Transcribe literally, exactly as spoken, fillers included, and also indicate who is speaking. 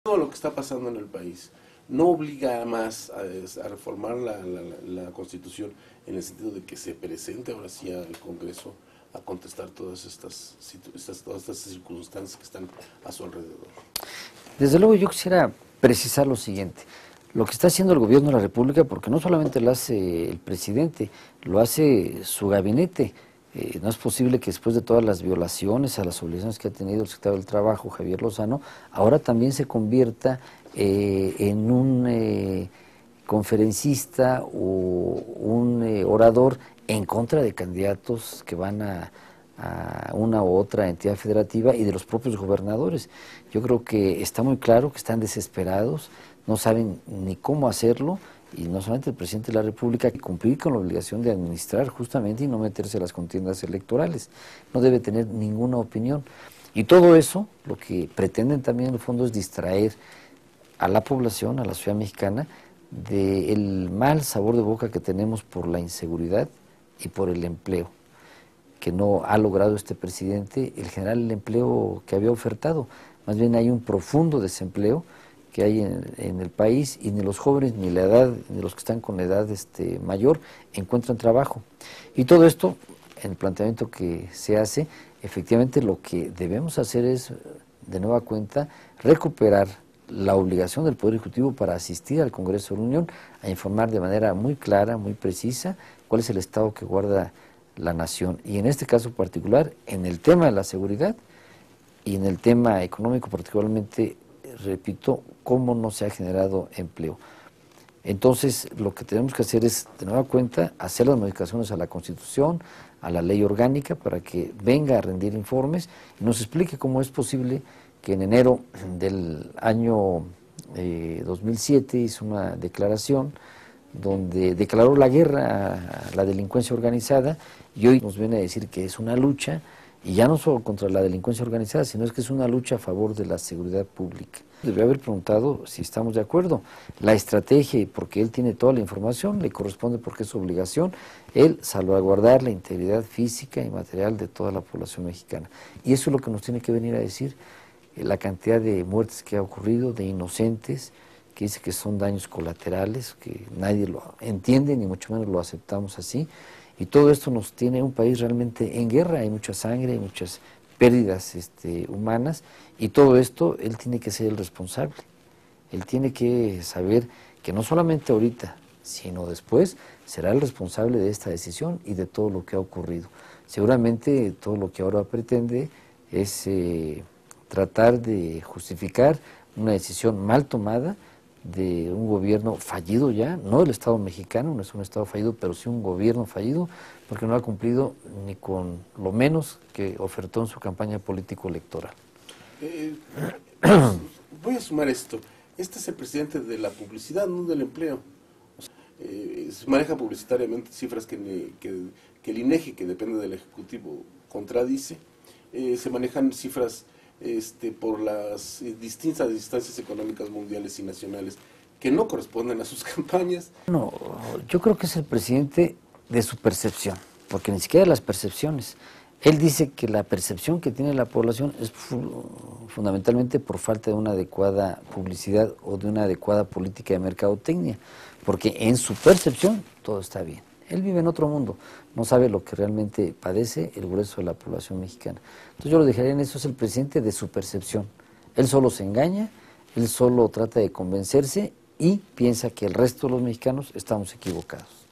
Speaker 1: todo lo que está pasando en el país no obliga más a, a reformar la, la, la Constitución en el sentido de que se presente ahora sí al Congreso a contestar todas estas, estas, todas estas circunstancias que están a su alrededor.
Speaker 2: Desde luego yo quisiera precisar lo siguiente. Lo que está haciendo el gobierno de la República, porque no solamente lo hace el presidente, lo hace su gabinete. Eh, no es posible que después de todas las violaciones a las obligaciones que ha tenido el secretario del Trabajo, Javier Lozano, ahora también se convierta eh, en un eh, conferencista o un eh, orador en contra de candidatos que van a, a una u otra entidad federativa y de los propios gobernadores. Yo creo que está muy claro que están desesperados, no saben ni cómo hacerlo, y no solamente el presidente de la República, que cumplir con la obligación de administrar justamente y no meterse en las contiendas electorales. No debe tener ninguna opinión. Y todo eso, lo que pretenden también en el fondo es distraer a la población, a la sociedad mexicana, del mal sabor de boca que tenemos por la inseguridad y por el empleo, que no ha logrado este presidente el generar el empleo que había ofertado. Más bien hay un profundo desempleo que hay en, en el país, y ni los jóvenes, ni la edad, ni los que están con edad este, mayor encuentran trabajo. Y todo esto, en el planteamiento que se hace, efectivamente lo que debemos hacer es, de nueva cuenta, recuperar la obligación del Poder Ejecutivo para asistir al Congreso de la Unión a informar de manera muy clara, muy precisa, cuál es el estado que guarda la nación. Y en este caso particular, en el tema de la seguridad y en el tema económico particularmente, repito, cómo no se ha generado empleo. Entonces, lo que tenemos que hacer es, de nueva cuenta, hacer las modificaciones a la Constitución, a la ley orgánica, para que venga a rendir informes y nos explique cómo es posible que en enero del año eh, dos mil siete hizo una declaración donde declaró la guerra a la delincuencia organizada, y hoy nos viene a decir que es una lucha, y ya no solo contra la delincuencia organizada, sino es que es una lucha a favor de la seguridad pública. Debería haber preguntado si estamos de acuerdo. La estrategia, y porque él tiene toda la información, le corresponde, porque es su obligación, él salvaguardar la integridad física y material de toda la población mexicana. Y eso es lo que nos tiene que venir a decir, eh, la cantidad de muertes que ha ocurrido, de inocentes, que dice que son daños colaterales, que nadie lo entiende, ni mucho menos lo aceptamos así. Y todo esto nos tiene un país realmente en guerra, hay mucha sangre, hay muchas pérdidas este, humanas, y todo esto él tiene que ser el responsable. Él tiene que saber que no solamente ahorita, sino después, será el responsable de esta decisión y de todo lo que ha ocurrido. Seguramente todo lo que ahora pretende es eh, tratar de justificar una decisión mal tomada de un gobierno fallido ya, no el Estado mexicano, no es un Estado fallido, pero sí un gobierno fallido, porque no ha cumplido ni con lo menos que ofertó en su campaña político-electoral.
Speaker 1: Eh, voy a sumar esto. Este es el presidente de la publicidad, no del empleo. O sea, eh, se maneja publicitariamente cifras que, que, que el INEGI, que depende del Ejecutivo, contradice. Eh, se manejan cifras Este, por las eh, distintas instancias económicas mundiales y nacionales que no corresponden a sus campañas.
Speaker 2: No, yo creo que es el presidente de su percepción, porque ni siquiera las percepciones. Él dice que la percepción que tiene la población es fu fundamentalmente por falta de una adecuada publicidad o de una adecuada política de mercadotecnia, porque en su percepción todo está bien. Él vive en otro mundo, no sabe lo que realmente padece el grueso de la población mexicana. Entonces yo lo dejaría en eso, es el presidente de su percepción. Él solo se engaña, él solo trata de convencerse y piensa que el resto de los mexicanos estamos equivocados.